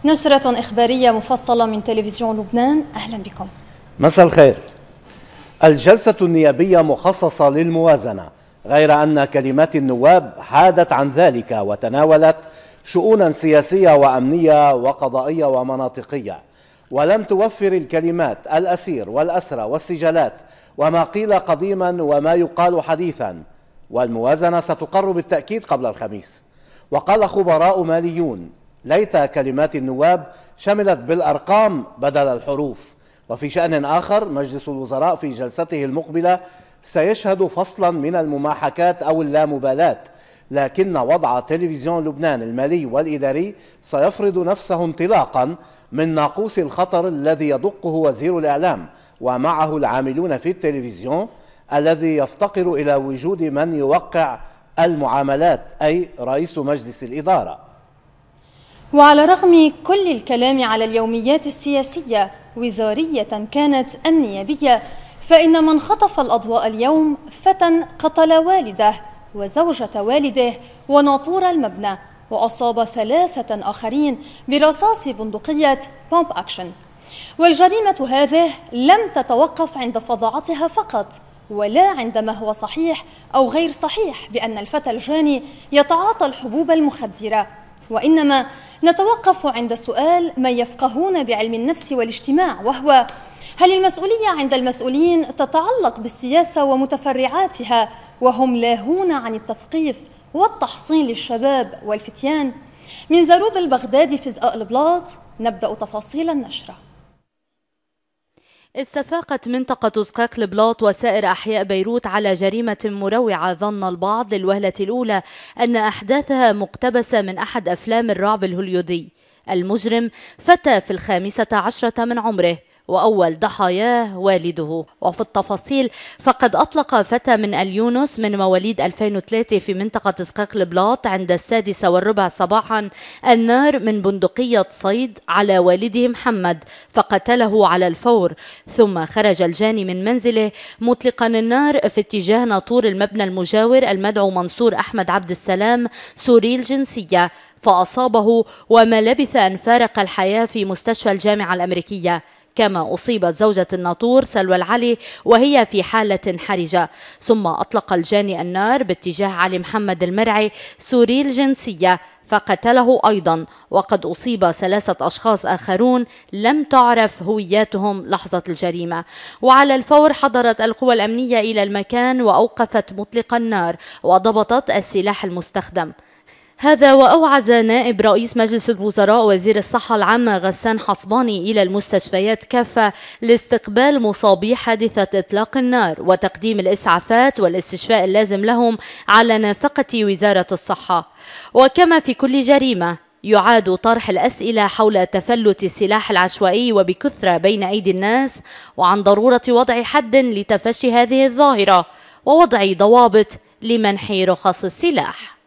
نشرة إخبارية مفصلة من تلفزيون لبنان. أهلا بكم. مساء الخير. الجلسة النيابية مخصصة للموازنة، غير أن كلمات النواب حادت عن ذلك وتناولت شؤونا سياسية وأمنية وقضائية ومناطقية، ولم توفر الكلمات الأسير والأسرى والسجالات وما قيل قديما وما يقال حديثا. والموازنة ستقر بالتأكيد قبل الخميس. وقال خبراء ماليون: ليت كلمات النواب شملت بالأرقام بدل الحروف. وفي شأن آخر، مجلس الوزراء في جلسته المقبلة سيشهد فصلا من المماحكات أو اللامبالاة، لكن وضع تلفزيون لبنان المالي والإداري سيفرض نفسه انطلاقا من ناقوس الخطر الذي يدقه وزير الإعلام ومعه العاملون في التلفزيون، الذي يفتقر إلى وجود من يوقع المعاملات، أي رئيس مجلس الإدارة. وعلى رغم كل الكلام على اليوميات السياسية وزارية كانت أم نيابية، فإن من خطف الأضواء اليوم فتى قتل والده وزوجة والده وناطور المبنى، وأصاب 3 آخرين برصاص بندقية بومب أكشن. والجريمة هذه لم تتوقف عند فظاعتها فقط، ولا عندما هو صحيح أو غير صحيح بأن الفتى الجاني يتعاطى الحبوب المخدرة، وإنما نتوقف عند سؤال من يفقهون بعلم النفس والاجتماع، وهو: هل المسؤولية عند المسؤولين تتعلق بالسياسة ومتفرعاتها وهم لاهون عن التثقيف والتحصين للشباب والفتيان؟ من زروب البغدادي في زقاق البلاط نبدأ تفاصيل النشرة. استفاقت منطقة زقاق البلاط وسائر أحياء بيروت على جريمة مروعة ظن البعض للوهلة الأولى أن أحداثها مقتبسة من أحد أفلام الرعب الهوليودي. المجرم فتى في 15 من عمره، وأول ضحاياه والده. وفي التفاصيل فقد أطلق فتى من اليونس من مواليد 2003 في منطقة زقاق البلاط عند 6:15 صباحا النار من بندقية صيد على والده محمد فقتله على الفور، ثم خرج الجاني من منزله مطلقا النار في اتجاه ناطور المبنى المجاور المدعو منصور أحمد عبد السلام سوري الجنسية، فأصابه وما لبث أن فارق الحياة في مستشفى الجامعة الأمريكية. كما أصيبت زوجة الناطور سلوى العلي وهي في حالة حرجة. ثم أطلق الجاني النار باتجاه علي محمد المرعي سوري الجنسية فقتله أيضا، وقد أصيب 3 أشخاص آخرون لم تعرف هوياتهم لحظة الجريمة. وعلى الفور حضرت القوى الأمنية إلى المكان وأوقفت مطلق النار وضبطت السلاح المستخدم. هذا وأوعز نائب رئيس مجلس الوزراء وزير الصحة العامة غسان حصباني إلى المستشفيات كافة لاستقبال مصابي حادثة إطلاق النار وتقديم الإسعافات والاستشفاء اللازم لهم على نافقة وزارة الصحة. وكما في كل جريمة يعاد طرح الأسئلة حول تفلت السلاح العشوائي وبكثرة بين أيدي الناس، وعن ضرورة وضع حد لتفشي هذه الظاهرة ووضع ضوابط لمنح رخص السلاح.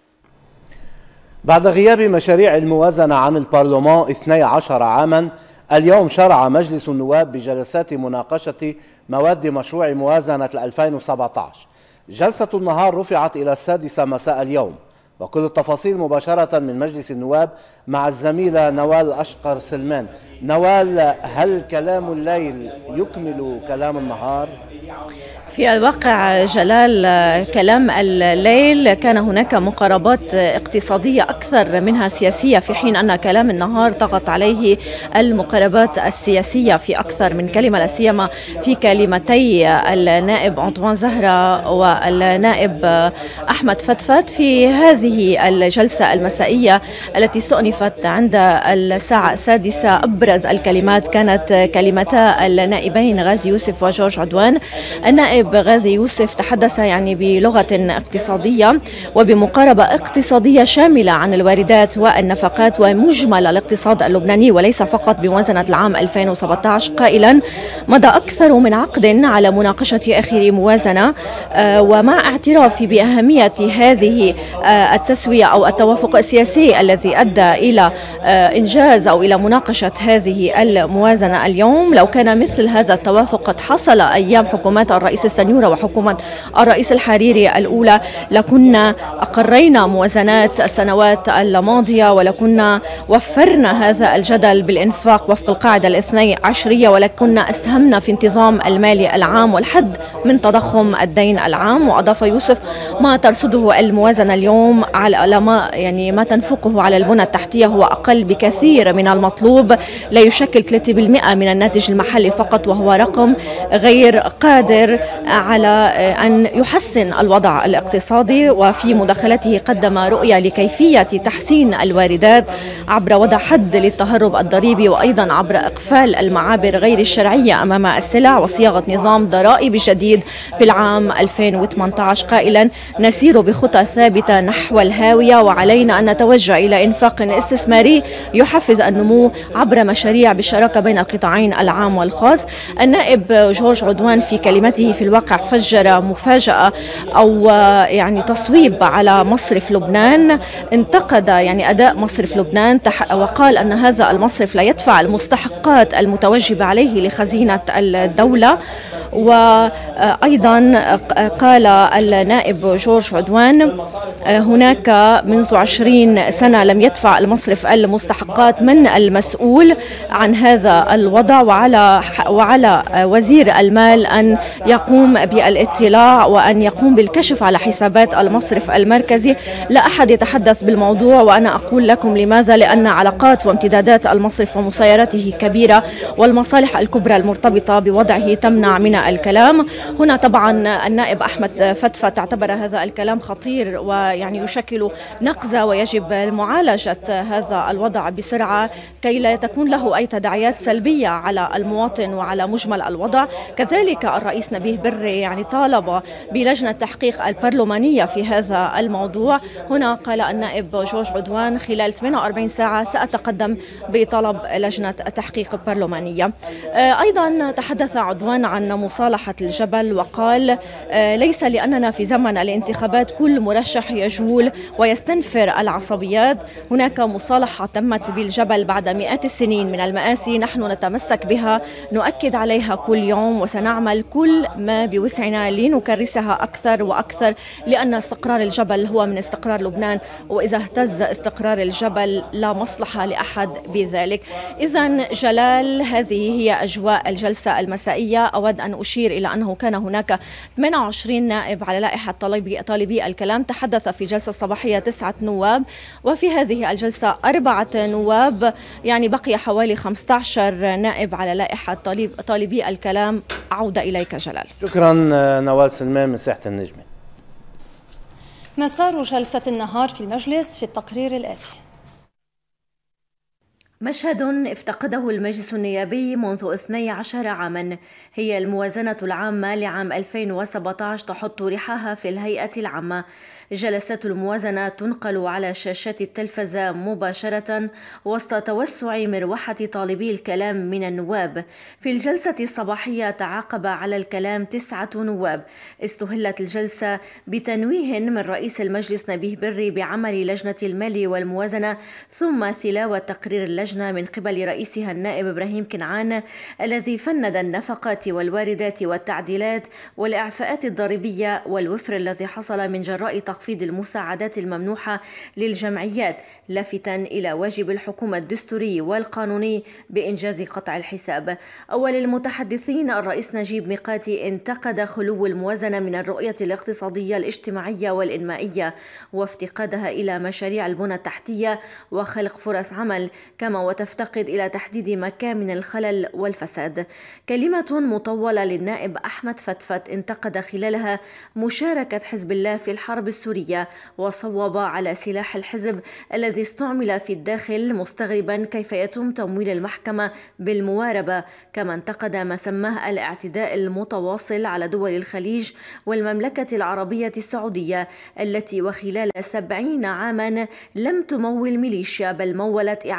بعد غياب مشاريع الموازنة عن البرلمان 12 عاما، اليوم شرع مجلس النواب بجلسات مناقشة مواد مشروع موازنة 2017. جلسة النهار رفعت إلى 6 مساء اليوم، وكل التفاصيل مباشرة من مجلس النواب مع الزميلة نوال أشقر سلمان. نوال، هل كلام الليل يكمل كلام النهار؟ في الواقع جلال، كلام الليل كان هناك مقاربات اقتصادية أكثر منها سياسية، في حين أن كلام النهار ضغط عليه المقاربات السياسية في أكثر من كلمة، لا سيما في كلمتي النائب أنطوان زهرة والنائب أحمد فتفت في هذه الجلسة المسائية التي استؤنفت عند الساعة 6. أبرز الكلمات كانت كلمتا النائبين غازي يوسف وجورج عدوان. النائب غازي يوسف تحدث بلغة اقتصادية وبمقاربة اقتصادية شاملة عن الواردات والنفقات ومجمل الاقتصاد اللبناني وليس فقط بموازنة العام 2017، قائلا: مضى أكثر من عقد على مناقشة آخر موازنة، ومع اعترافي بأهمية هذه التسوية أو التوافق السياسي الذي أدى إلى إنجاز أو إلى مناقشة هذه الموازنة اليوم، لو كان مثل هذا التوافق قد حصل أيام حكومات الرئيس السنيورة وحكومة الرئيس الحريري الأولى لكنا أقرينا موازنات السنوات الماضية، ولكنا وفرنا هذا الجدل بالإنفاق وفق القاعدة الاثني عشرية، ولكنا أسهمنا في انتظام المالي العام والحد من تضخم الدين العام. وأضاف يوسف: ما ترصده الموازنة اليوم على ما تنفقه على البنى التحتية هو أقل بكثير من المطلوب، لا يشكل 3% من الناتج المحلي فقط، وهو رقم غير قادر على أن يحسن الوضع الاقتصادي. وفي مداخلته قدم رؤية لكيفية تحسين الواردات عبر وضع حد للتهرب الضريبي، وأيضا عبر إقفال المعابر غير الشرعية أمام السلع، وصياغة نظام ضرائبي جديد في العام 2018، قائلا: نسير بخطى ثابتة نحو الهاوية، وعلينا أن نتوجه إلى إنفاق استثماري يحفز النمو عبر مشاريع بالشراكة بين القطاعين العام والخاص. النائب جورج عدوان في كلمته في الواقع فجر مفاجأة أو تصويب على مصرف لبنان، انتقد أداء مصرف لبنان وقال أن هذا المصرف لا يدفع المستحقات المتوجبة عليه لخزينة الدولة. وأيضا قال النائب جورج عدوان: هناك منذ 20 سنة لم يدفع المصرف المستحقات، من المسؤول عن هذا الوضع؟ وعلى وزير المال أن يقوم بالاطلاع وأن يقوم بالكشف على حسابات المصرف المركزي. لا أحد يتحدث بالموضوع، وأنا أقول لكم لماذا: لأن علاقات وامتدادات المصرف ومسيرته كبيرة، والمصالح الكبرى المرتبطة بوضعه تمنع من الكلام. هنا طبعا النائب أحمد فتفت اعتبر هذا الكلام خطير يشكل نقزة، ويجب معالجة هذا الوضع بسرعة كي لا تكون له أي تداعيات سلبية على المواطن وعلى مجمل الوضع. كذلك الرئيس نبيه بري طالب بلجنة تحقيق البرلمانية في هذا الموضوع. هنا قال النائب جورج عدوان: خلال 48 ساعة سأتقدم بطلب لجنة تحقيق برلمانية. أيضا تحدث عدوان عن مصالحة الجبل وقال: ليس لأننا في زمن الانتخابات كل مرشح يجول ويستنفر العصبيات، هناك مصالحة تمت بالجبل بعد مئات السنين من المآسي، نحن نتمسك بها، نؤكد عليها كل يوم، وسنعمل كل ما بوسعنا لنكرسها أكثر وأكثر، لأن استقرار الجبل هو من استقرار لبنان، وإذا اهتز استقرار الجبل لا مصلحة لأحد بذلك. إذن جلال، هذه هي أجواء الجلسة المسائية. أود أن أشير إلى أنه كان هناك 28 نائب على لائحة طالبي الكلام، تحدث في الجلسة الصباحية 9 نواب، وفي هذه الجلسة 4 نواب، بقي حوالي 15 نائب على لائحة طالبي الكلام. عودة إليك جلال. شكرا نوال سلمان من ساحة النجمة. مسار جلسة النهار في المجلس في التقرير الآتي. مشهد افتقده المجلس النيابي منذ 12 عاما، هي الموازنة العامة لعام 2017 تحط ريحها في الهيئة العامة. جلسات الموازنة تنقل على شاشات التلفزة مباشرة وسط توسع مروحة طالبي الكلام من النواب. في الجلسة الصباحية تعاقب على الكلام 9 نواب. استهلت الجلسة بتنويه من رئيس المجلس نبيه بري بعمل لجنة المال والموازنة، ثم تلاوة تقرير اللجنة من قبل رئيسها النائب إبراهيم كنعان، الذي فند النفقات والواردات والتعديلات والإعفاءات الضريبية والوفر الذي حصل من جراء تخفيض المساعدات الممنوحة للجمعيات، لافتا إلى واجب الحكومة الدستوري والقانوني بإنجاز قطع الحساب. أول المتحدثين الرئيس نجيب ميقاتي انتقد خلو الموازنة من الرؤية الاقتصادية الاجتماعية والإنمائية وافتقادها إلى مشاريع البنى التحتية وخلق فرص عمل، كما وتفتقد إلى تحديد مكامن الخلل والفساد. كلمة مطولة للنائب أحمد فتفت انتقد خلالها مشاركة حزب الله في الحرب السورية، وصوب على سلاح الحزب الذي استعمل في الداخل، مستغربا كيف يتم تمويل المحكمة بالمواربة. كما انتقد ما سماه الاعتداء المتواصل على دول الخليج والمملكة العربية السعودية، التي وخلال 70 عاما لم تمول ميليشيا بل مولت إعادة الأعمال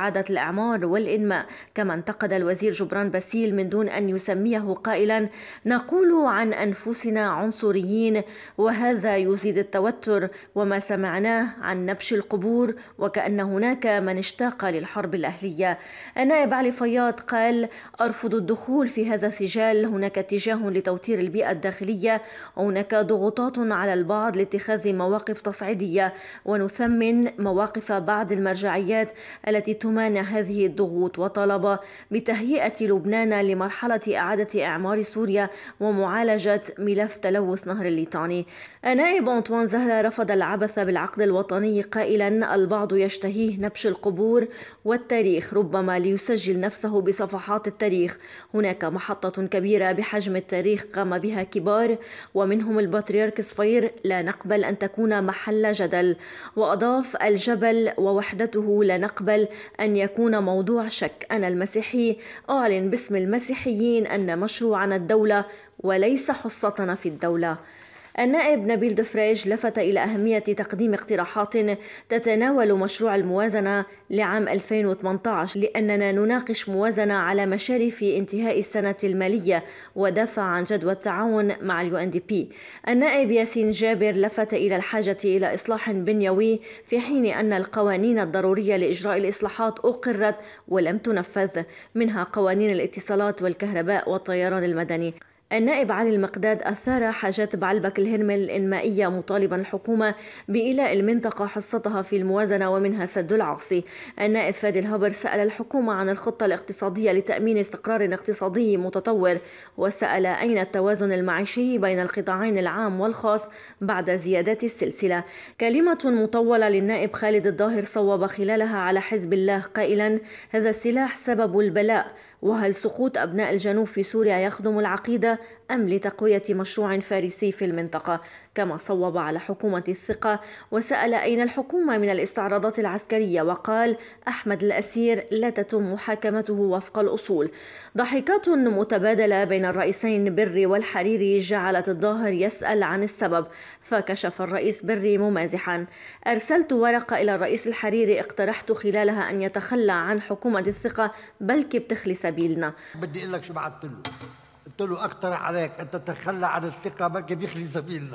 الإعمار والإنماء. كما انتقد الوزير جبران باسيل من دون أن يسميه قائلا: نقول عن أنفسنا عنصريين وهذا يزيد التوتر، وما سمعناه عن نبش القبور وكأن هناك من اشتاق للحرب الأهلية. النائب علي فياض قال: أرفض الدخول في هذا السجال، هناك اتجاه لتوتير البيئة الداخلية وهناك ضغوطات على البعض لاتخاذ مواقف تصعيدية، ونثمن مواقف بعض المرجعيات التي تمانع هذه الضغوط، وطلب بتهيئة لبنان لمرحلة إعادة إعمار سوريا ومعالجة ملف تلوث نهر الليطاني. النائب أنطوان زهرة رفض العبث بالعقد الوطني قائلا: البعض يشتهيه نبش القبور والتاريخ ربما ليسجل نفسه بصفحات التاريخ، هناك محطة كبيرة بحجم التاريخ قام بها كبار ومنهم البطريرك صفير، لا نقبل أن تكون محل جدل. وأضاف: الجبل ووحدته لا نقبل أن يكون موضوع شك، أنا المسيحي أعلن باسم المسيحيين أن مشروعنا الدولة وليس حصتنا في الدولة. النائب نبيل دفريج لفت إلى أهمية تقديم اقتراحات تتناول مشروع الموازنة لعام 2018 لأننا نناقش موازنة على مشارف انتهاء السنة المالية، ودافع عن جدوى التعاون مع UNDP. النائب ياسين جابر لفت إلى الحاجة إلى إصلاح بنيوي في حين أن القوانين الضرورية لإجراء الإصلاحات أقرت ولم تنفذ، منها قوانين الاتصالات والكهرباء والطيران المدني. النائب علي المقداد أثار حاجات بعلبك الهرمل الإنمائية مطالبا الحكومة بإيلاء المنطقة حصتها في الموازنة ومنها سد العاصي. النائب فادي الهبر سأل الحكومة عن الخطة الاقتصادية لتأمين استقرار اقتصادي متطور، وسأل أين التوازن المعيشي بين القطاعين العام والخاص بعد زيادات السلسلة. كلمة مطولة للنائب خالد الظاهر صوب خلالها على حزب الله قائلا: هذا السلاح سبب البلاء، وهل سقوط أبناء الجنوب في سوريا يخدم العقيدة أم لتقوية مشروع فارسي في المنطقة؟ كما صوب على حكومة الثقة وسأل أين الحكومة من الاستعراضات العسكرية، وقال: أحمد الأسير لا تتم محاكمته وفق الأصول. ضحكات متبادلة بين الرئيسين بري والحريري جعلت الظاهر يسأل عن السبب، فكشف الرئيس بري ممازحا: أرسلت ورقة إلى الرئيس الحريري اقترحت خلالها أن يتخلى عن حكومة الثقة بلكي بتخلي سبيلنا. بدي أقول لك شو بعثت له، قلت له اقترح عليك أن تتخلى عن الثقة بلكي بيخلي سبيلنا.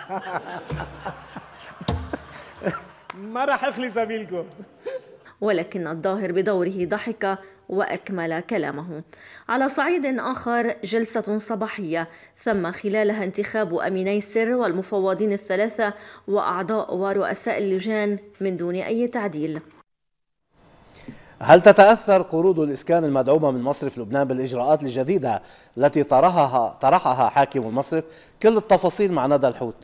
ما راح أخلي سبيلكم. ولكن الظاهر بدوره ضحك وأكمل كلامه. على صعيد آخر، جلسة صباحية ثم خلالها انتخاب أميني السر والمفوضين الثلاثة وأعضاء ورؤساء اللجان من دون أي تعديل. هل تتأثر قروض الإسكان المدعومة من مصرف لبنان بالإجراءات الجديدة التي طرحها حاكم المصرف؟ كل التفاصيل مع ندى الحوت.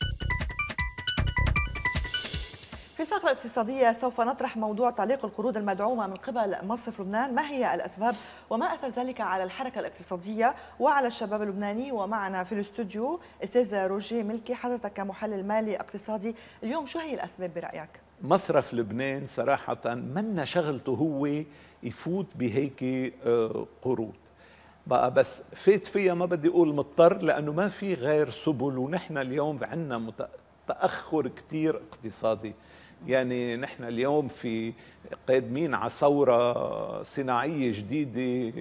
في الفقرة الاقتصادية سوف نطرح موضوع تعليق القروض المدعومة من قبل مصرف لبنان، ما هي الأسباب وما أثر ذلك على الحركة الاقتصادية وعلى الشباب اللبناني. ومعنا في الاستوديو أستاذ روجيه ملكي، حضرتك كمحلل مالي اقتصادي، اليوم شو هي الأسباب برأيك؟ مصرف لبنان صراحة منا شغلته هو يفوت بهيك قروض بقى، بس فات فيها ما بدي أقول مضطر لأنه ما في غير سبل، ونحن اليوم عندنا تأخر كتير اقتصادي. يعني نحن اليوم في قادمين على ثورة صناعية جديدة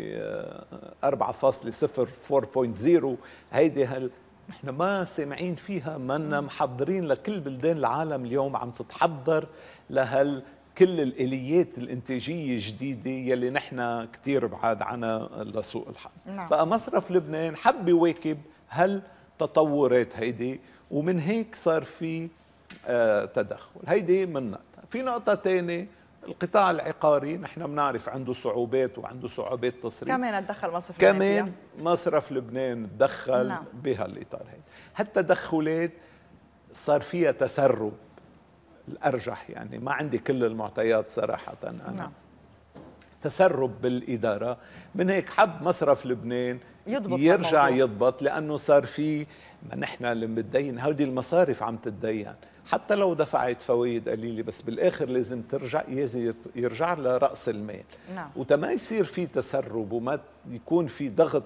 4.0 4.0، هيدي نحن ما سامعين فيها، ما محضرين لكل بلدان العالم اليوم عم تتحضر كل الآليات الإنتاجية الجديدة يلي نحن كتير بعاد عنها لسوق الحظ. نعم. بقى مصرف لبنان حب يواكب هالتطورات هيدي، ومن هيك صار في تدخل. هيدي من نقطة. في نقطة تانية، القطاع العقاري نحن بنعرف عنده صعوبات وعنده صعوبات تصريف، كمان تدخل مصرف لبنان، كمان مصرف لبنان تدخل. نعم. بهالإطار هيدا. هالتدخلات صار فيها تسرب الأرجح، يعني ما عندي كل المعطيات صراحة أنا. نعم. تسرب بالإدارة، من هيك حب مصرف لبنان يرجع يضبط، لأنه صار في ما نحن اللي بتدين هودي المصارف عم تتدين حتى لو دفعت فوائد قليلة، بس بالآخر لازم يرجع لرأس المال. نعم. وتما يصير في تسرب وما يكون في ضغط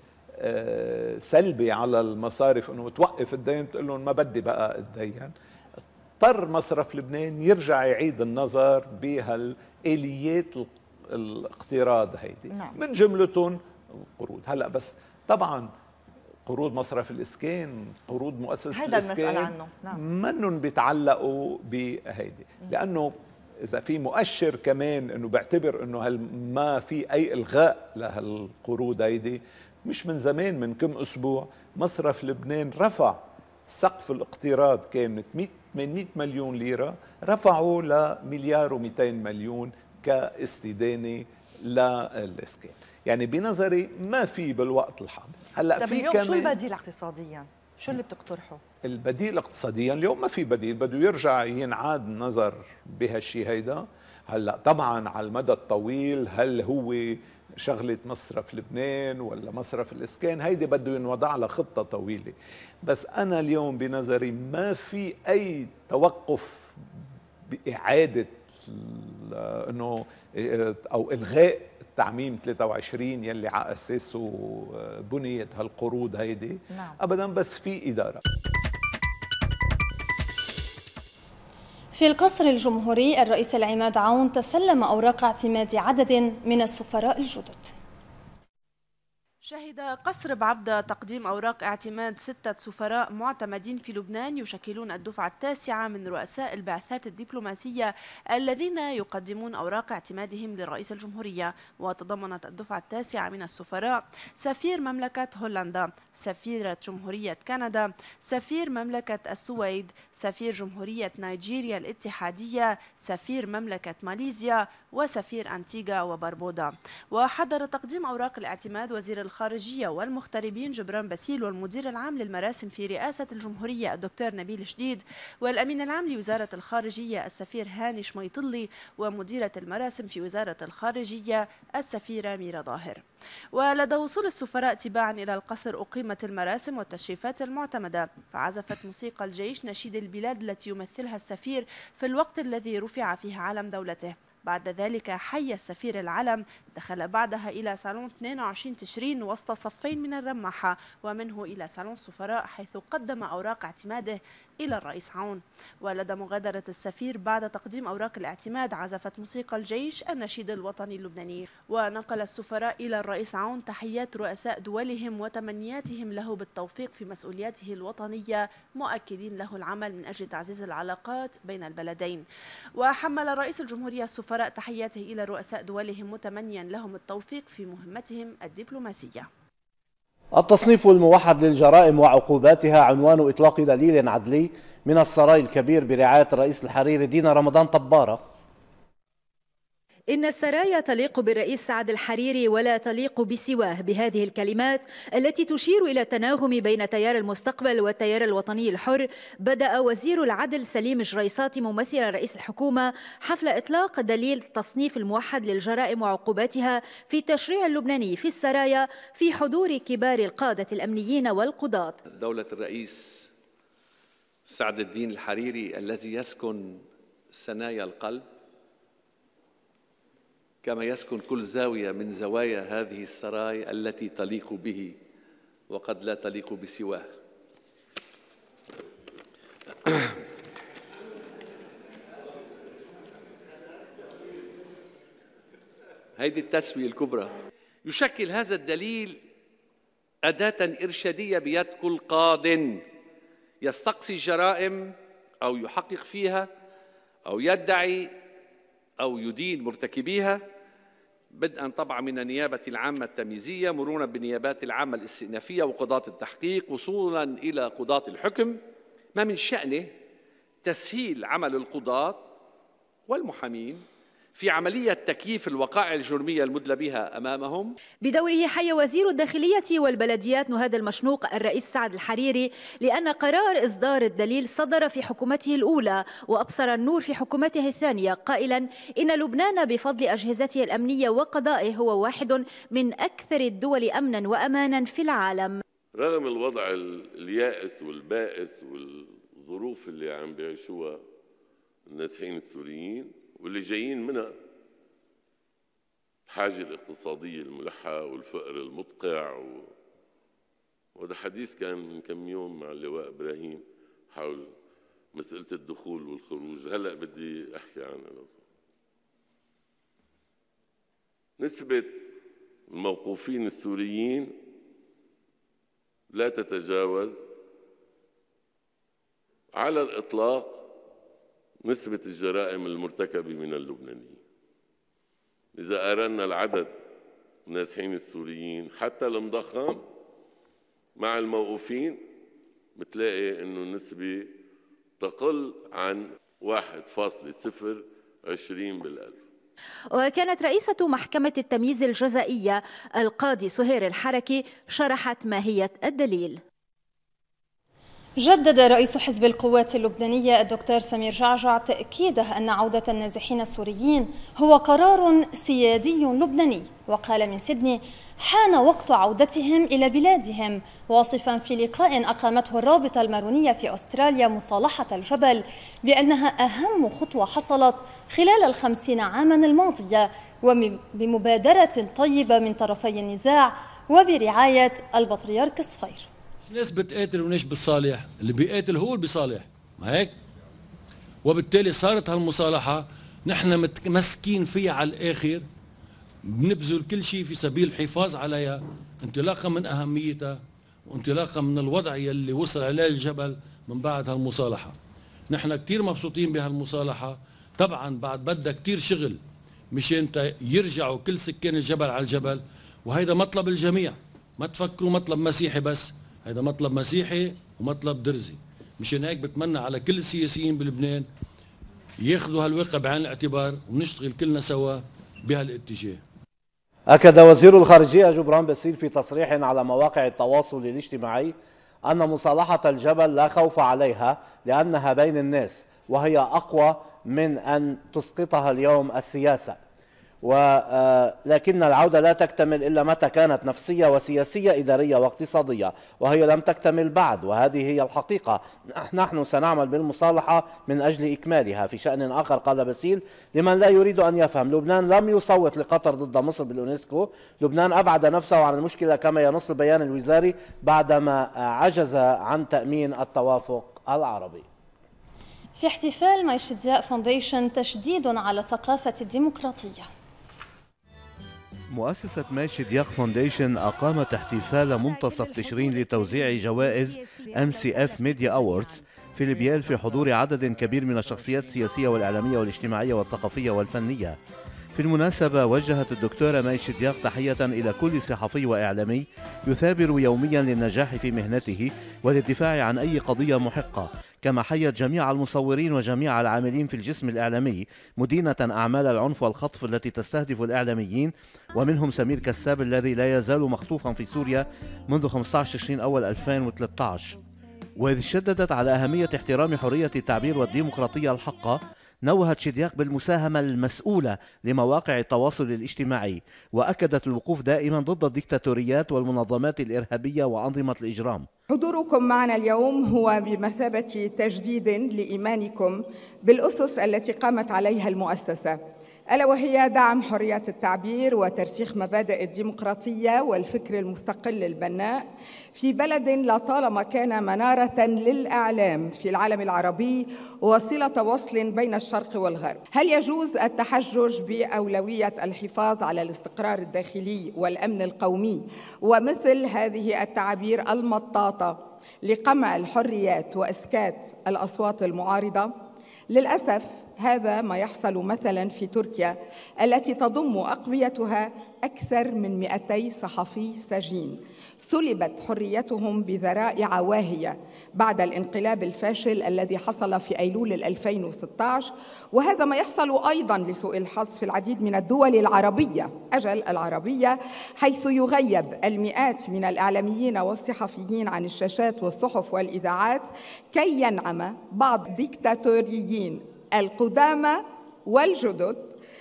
سلبي على المصارف انه توقف الدين، تقول لهم ما بدي بقى الدين. اضطر مصرف لبنان يرجع يعيد النظر بهالآليات الاقتراض هيدي. من جملتهم قروض. هلا بس طبعا قروض مصرف الاسكان، قروض مؤسسه الاسكان عنه. منهم بيتعلقوا بهيدي، لانه اذا في مؤشر كمان انه بيعتبر انه ما في اي الغاء لهالقروض هيدي، مش من زمان، من كم اسبوع مصرف لبنان رفع سقف الاقتراض، كان 800 مليون ليره، رفعوا لمليار و200 مليون كاستدانه للاسكان. يعني بنظري ما في بالوقت الحاضر. هلا في كمان شو البديل اقتصاديا؟ شو اللي بتقترحه؟ البديل اقتصاديا اليوم ما في بديل، بده يرجع ينعاد النظر بهالشيء هيدا. هلا طبعا على المدى الطويل هل هو شغله مصرف لبنان ولا مصرف الاسكان، هيدي بده ينوضع لها خطه طويله. بس انا اليوم بنظري ما في اي توقف باعاده انه او الغاء تعميم 23 يلي على اساسه بنيت هالقروض هيدي. ابدا، بس في اداره. في القصر الجمهوري الرئيس العماد عون تسلم أوراق اعتماد عدد من السفراء الجدد. شهد قصر بعبدة تقديم أوراق اعتماد 6 سفراء معتمدين في لبنان يشكلون الدفعة التاسعة من رؤساء البعثات الدبلوماسية الذين يقدمون أوراق اعتمادهم لرئيس الجمهورية. وتضمنت الدفعة التاسعة من السفراء سفير مملكة هولندا، سفيرة جمهورية كندا، سفير مملكة السويد، سفير جمهورية نيجيريا الاتحادية، سفير مملكة ماليزيا، وسفير أنتيغا وبربودا. وحضر تقديم أوراق الاعتماد وزير الخارجية والمغتربين جبران باسيل والمدير العام للمراسم في رئاسة الجمهورية الدكتور نبيل شديد، والأمين العام لوزارة الخارجية السفير هاني شميطلي، ومديرة المراسم في وزارة الخارجية السفيرة ميرا ظاهر. ولدى وصول السفراء تباعا إلى القصر أقيمت المراسم والتشريفات المعتمدة، فعزفت موسيقى الجيش نشيد البلاد التي يمثلها السفير في الوقت الذي رفع فيه علم دولته. بعد ذلك حي السفير العلم، دخل بعدها إلى صالون 22 تشرين وسط صفين من الرماحة، ومنه إلى صالون السفراء حيث قدم أوراق اعتماده إلى الرئيس عون. ولدى مغادرة السفير بعد تقديم أوراق الاعتماد عزفت موسيقى الجيش النشيد الوطني اللبناني. ونقل السفراء إلى الرئيس عون تحيات رؤساء دولهم وتمنياتهم له بالتوفيق في مسؤولياته الوطنية، مؤكدين له العمل من أجل تعزيز العلاقات بين البلدين. وحمل رئيس الجمهورية السفراء تحياته إلى رؤساء دولهم متمنيا لهم التوفيق في مهمتهم الدبلوماسية. التصنيف الموحد للجرائم وعقوباتها عنوان إطلاق دليل عدلي من السراي الكبير برعاية الرئيس الحريري دينا رمضان طبارة. إن السرايا تليق بالرئيس سعد الحريري ولا تليق بسواه، بهذه الكلمات التي تشير إلى التناغم بين تيار المستقبل والتيار الوطني الحر، بدأ وزير العدل سليم جريصاتي ممثل رئيس الحكومة حفل إطلاق دليل التصنيف الموحد للجرائم وعقوباتها في التشريع اللبناني في السرايا في حضور كبار القادة الأمنيين والقضاة. دولة الرئيس سعد الدين الحريري الذي يسكن ثنايا القلب كما يسكن كل زاوية من زوايا هذه السراي التي تليق به وقد لا تليق بسواه. هيدي التسوية الكبرى. يشكل هذا الدليل أداة إرشادية بيد كل قاضٍ يستقصي الجرائم أو يحقق فيها أو يدعي أو يدين مرتكبيها، بدءا طبعا من النيابة العامة التمييزية مرورا بالنيابات العامة الاستئنافية وقضاة التحقيق وصولا إلى قضاة الحكم، ما من شأنه تسهيل عمل القضاة والمحامين في عملية تكييف الوقائع الجرمية المدلى بها أمامهم. بدوره حي وزير الداخلية والبلديات نهاد المشنوق الرئيس سعد الحريري لأن قرار إصدار الدليل صدر في حكومته الأولى وأبصر النور في حكومته الثانية، قائلا إن لبنان بفضل أجهزته الأمنية وقضائه هو واحد من أكثر الدول أمنا وأمانا في العالم. رغم الوضع اليائس والبائس والظروف اللي عم بيعيشوها النازحين السوريين واللي جايين منها، الحاجة الاقتصادية الملحة والفقر المدقع وهذا حديث كان من كم يوم مع اللواء إبراهيم حول مسألة الدخول والخروج. هلأ بدي أحكي عنها. نسبة الموقوفين السوريين لا تتجاوز على الإطلاق نسبة الجرائم المرتكبة من اللبنانيين. إذا قارنا العدد النازحين السوريين حتى المضخم مع الموقوفين بتلاقي إنه النسبة تقل عن 1.020 بالألف. وكانت رئيسة محكمة التمييز الجزائية القاضي سهير الحركي شرحت ماهية الدليل. جدد رئيس حزب القوات اللبنانية الدكتور سمير جعجع تأكيده أن عودة النازحين السوريين هو قرار سيادي لبناني، وقال من سيدني: حان وقت عودتهم إلى بلادهم، واصفا في لقاء أقامته الرابطة المارونية في أستراليا مصالحة الجبل بأنها أهم خطوة حصلت خلال 50 عاما الماضية، وبمبادرة طيبة من طرفي النزاع وبرعاية البطريرك صفير. ناس بتقاتل وناس بتصالح، اللي بيقاتل هو اللي بيصالح، ما هيك؟ وبالتالي صارت هالمصالحة نحن متمسكين فيها على الآخر، بنبذل كل شيء في سبيل الحفاظ عليها انطلاقا من أهميتها وانطلاقا من الوضع يلي وصل عليه الجبل من بعد هالمصالحة. نحن كتير مبسوطين بهالمصالحة، طبعا بعد بدها كتير شغل مشان يرجعوا كل سكان الجبل على الجبل، وهيدا مطلب الجميع، ما تفكروا مطلب مسيحي بس، هيدا مطلب مسيحي ومطلب درزي. مشان هيك بتمنى على كل السياسيين بلبنان ياخذوا هالواقع بعين الاعتبار ونشتغل كلنا سوا بهالاتجاه. أكد وزير الخارجية جبران باسيل في تصريح على مواقع التواصل الاجتماعي أن مصالحة الجبل لا خوف عليها لأنها بين الناس، وهي أقوى من أن تسقطها اليوم السياسة، ولكن العودة لا تكتمل إلا متى كانت نفسية وسياسية إدارية واقتصادية، وهي لم تكتمل بعد، وهذه هي الحقيقة. نحن سنعمل بالمصالحة من أجل إكمالها. في شأن آخر قال باسيل: لمن لا يريد أن يفهم، لبنان لم يصوت لقطر ضد مصر باليونسكو، لبنان أبعد نفسه عن المشكلة كما ينص البيان الوزاري بعدما عجز عن تأمين التوافق العربي. في احتفال مايشيدياق فونديشن تشديد على ثقافة الديمقراطية. مؤسسة مايشيدياق فونديشن أقامت احتفال منتصف تشرين لتوزيع جوائز MCF Media Awards في البيال في حضور عدد كبير من الشخصيات السياسية والإعلامية والاجتماعية والثقافية والفنية. في المناسبة وجهت الدكتورة مايشيدياق تحية إلى كل صحفي وإعلامي يثابر يوميا للنجاح في مهنته وللدفاع عن أي قضية محقة، كما حيت جميع المصورين وجميع العاملين في الجسم الإعلامي، مدينة أعمال العنف والخطف التي تستهدف الإعلاميين، ومنهم سمير كساب الذي لا يزال مخطوفا في سوريا منذ 15 تشرين أول 2013. وإذ شددت على أهمية احترام حرية التعبير والديمقراطية الحقة، نوهت شيدياق بالمساهمة المسؤولة لمواقع التواصل الاجتماعي، وأكدت الوقوف دائما ضد الديكتاتوريات والمنظمات الإرهابية وأنظمة الإجرام. حضوركم معنا اليوم هو بمثابة تجديد لإيمانكم بالأسس التي قامت عليها المؤسسة، ألا وهي دعم حرية التعبير وترسيخ مبادئ الديمقراطية والفكر المستقل البناء في بلد لطالما كان منارة للإعلام في العالم العربي وصلة وصل بين الشرق والغرب. هل يجوز التحجج بأولوية الحفاظ على الاستقرار الداخلي والأمن القومي ومثل هذه التعابير المطاطة لقمع الحريات وإسكات الأصوات المعارضة؟ للأسف هذا ما يحصل مثلا في تركيا التي تضم أقبيتها أكثر من 200 صحفي سجين سلبت حريتهم بذرائع واهية بعد الانقلاب الفاشل الذي حصل في أيلول 2016، وهذا ما يحصل أيضا لسوء الحظ في العديد من الدول العربية، أجل العربية، حيث يغيب المئات من الإعلاميين والصحفيين عن الشاشات والصحف والإذاعات كي ينعم بعض الديكتاتوريين القدامى والجدد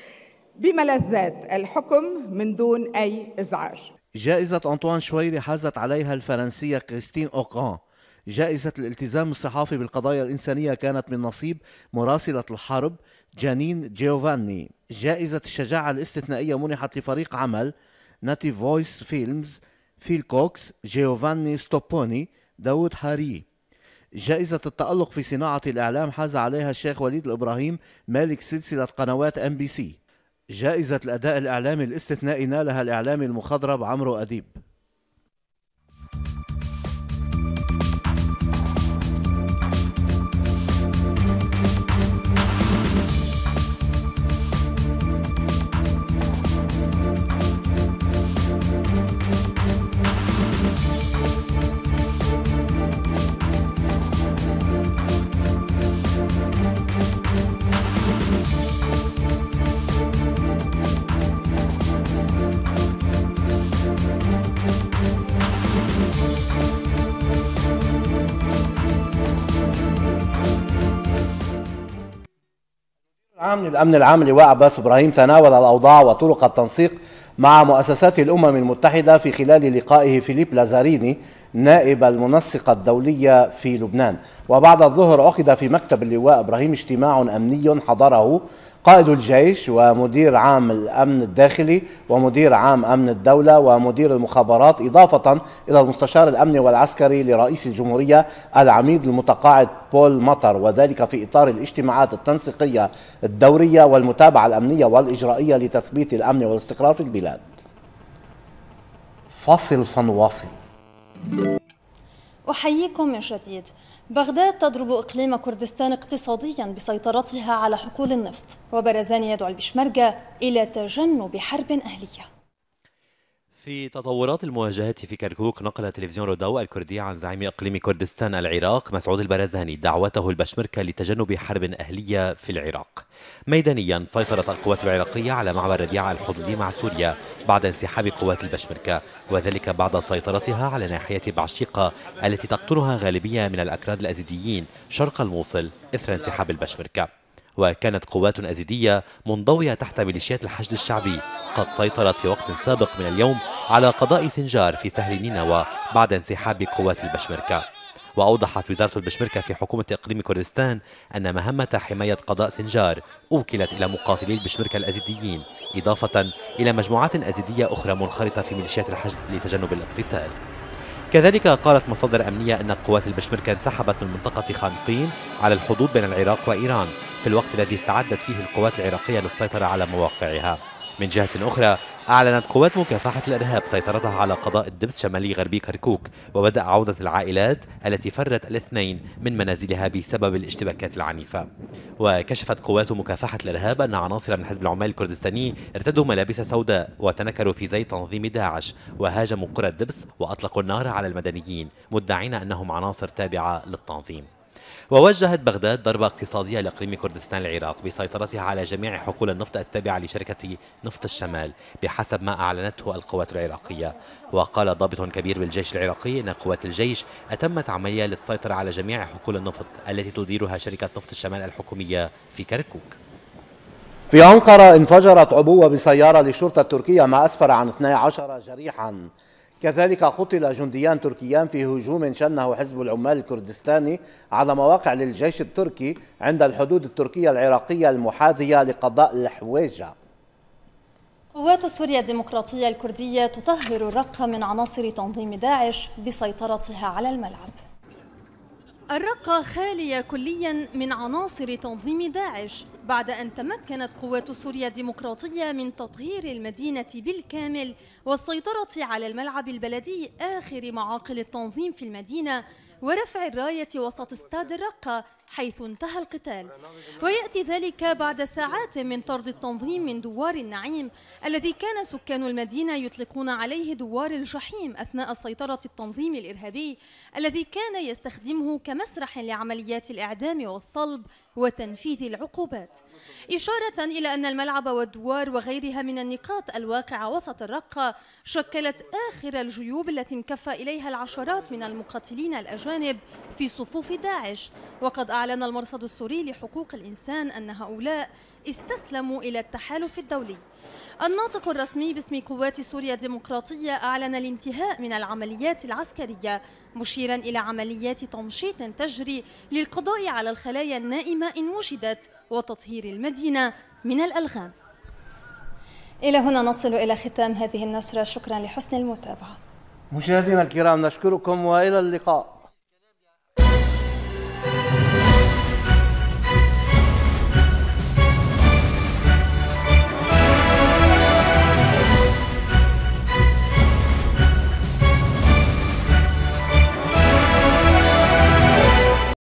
بملذات الحكم من دون أي إزعاج. جائزة أنطوان شويري حازت عليها الفرنسية كريستين أوغان. جائزة الالتزام الصحافي بالقضايا الإنسانية كانت من نصيب مراسلة الحرب جانين جيوفاني. جائزة الشجاعة الاستثنائية منحت لفريق عمل ناتيف فويس فيلمز فيل كوكس، جيوفاني ستوبوني، داود حاري. جائزة التألق في صناعة الإعلام حاز عليها الشيخ وليد الإبراهيم مالك سلسلة قنوات MBC. جائزة الأداء الإعلامي الاستثنائي نالها الإعلامي المخضرم عمرو أديب. العام للأمن العام لواء عباس إبراهيم تناول الأوضاع وطرق التنسيق مع مؤسسات الأمم المتحدة في خلال لقائه فيليب لازاريني نائب المنسقة الدولية في لبنان. وبعد الظهر عقد في مكتب اللواء إبراهيم اجتماع أمني حضره قائد الجيش ومدير عام الأمن الداخلي ومدير عام أمن الدولة ومدير المخابرات، إضافة إلى المستشار الأمني والعسكري لرئيس الجمهورية العميد المتقاعد بول مطر، وذلك في إطار الاجتماعات التنسيقية الدورية والمتابعة الأمنية والإجرائية لتثبيت الأمن والاستقرار في البلاد. فاصل فنواصل. أحييكم من جديد. بغداد تضرب إقليم كردستان اقتصاديا بسيطرتها على حقول النفط، وبرزان يدعو البشمركة إلى تجنب حرب أهلية. في تطورات المواجهات في كركوك، نقل تلفزيون روداو الكردي عن زعيم إقليم كردستان العراق مسعود البرزاني دعوته البشمركة لتجنب حرب أهلية في العراق. ميدانيا، سيطرت القوات العراقية على معبر ربيعة الحدودي مع سوريا بعد انسحاب قوات البشمركة، وذلك بعد سيطرتها على ناحية بعشيقة التي تقطنها غالبية من الأكراد الأزيديين شرق الموصل إثر انسحاب البشمركة. وكانت قوات أزيدية منضوية تحت ميليشيات الحشد الشعبي قد سيطرت في وقت سابق من اليوم على قضاء سنجار في سهل نينوى بعد انسحاب قوات البشمركة. وأوضحت وزارة البشمركة في حكومة إقليم كردستان أن مهمة حماية قضاء سنجار أوكلت إلى مقاتلي البشمركة الأزيديين، إضافة إلى مجموعات أزيدية أخرى منخرطة في ميليشيات الحشد لتجنب الاقتتال. كذلك قالت مصادر أمنية أن قوات البشمركة انسحبت من منطقة خانقين على الحدود بين العراق وإيران في الوقت الذي استعدت فيه القوات العراقية للسيطرة على مواقعها. من جهة أخرى، أعلنت قوات مكافحة الإرهاب سيطرتها على قضاء الدبس شمالي غربي كركوك، وبدأ عودة العائلات التي فرت الاثنين من منازلها بسبب الاشتباكات العنيفة. وكشفت قوات مكافحة الإرهاب أن عناصر من حزب العمال الكردستاني ارتدوا ملابس سوداء وتنكروا في زي تنظيم داعش وهاجموا قرى الدبس وأطلقوا النار على المدنيين مدعين أنهم عناصر تابعة للتنظيم. ووجهت بغداد ضربة اقتصادية لإقليم كردستان العراق بسيطرتها على جميع حقول النفط التابعة لشركة نفط الشمال بحسب ما أعلنته القوات العراقية. وقال ضابط كبير بالجيش العراقي أن قوات الجيش أتمت عملية للسيطرة على جميع حقول النفط التي تديرها شركة نفط الشمال الحكومية في كركوك. في أنقرة انفجرت عبوة بسيارة للشرطة التركية ما أسفر عن 12 جريحا. كذلك قتل جنديان تركيان في هجوم شنه حزب العمال الكردستاني على مواقع للجيش التركي عند الحدود التركية العراقية المحاذية لقضاء الحويجة. قوات سوريا الديمقراطية الكردية تطهر الرقة من عناصر تنظيم داعش بسيطرتها على الملعب. الرقة خالية كليا من عناصر تنظيم داعش بعد أن تمكنت قوات سوريا الديمقراطية من تطهير المدينة بالكامل والسيطرة على الملعب البلدي آخر معاقل التنظيم في المدينة ورفع الراية وسط استاد الرقة حيث انتهى القتال. ويأتي ذلك بعد ساعات من طرد التنظيم من دوار النعيم الذي كان سكان المدينة يطلقون عليه دوار الجحيم أثناء سيطرة التنظيم الإرهابي الذي كان يستخدمه كمسرح لعمليات الإعدام والصلب وتنفيذ العقوبات، إشارة إلى أن الملعب والدوار وغيرها من النقاط الواقعة وسط الرقة شكلت آخر الجيوب التي انكف إليها العشرات من المقاتلين الأجانب في صفوف داعش. وقد أعلن المرصد السوري لحقوق الإنسان أن هؤلاء استسلموا إلى التحالف الدولي. الناطق الرسمي باسم قوات سوريا الديمقراطية أعلن الانتهاء من العمليات العسكرية، مشيرا إلى عمليات تمشيط تجري للقضاء على الخلايا النائمة إن وجدت وتطهير المدينة من الألغام. إلى هنا نصل إلى ختام هذه النشرة، شكرا لحسن المتابعة. مشاهدينا الكرام نشكركم وإلى اللقاء.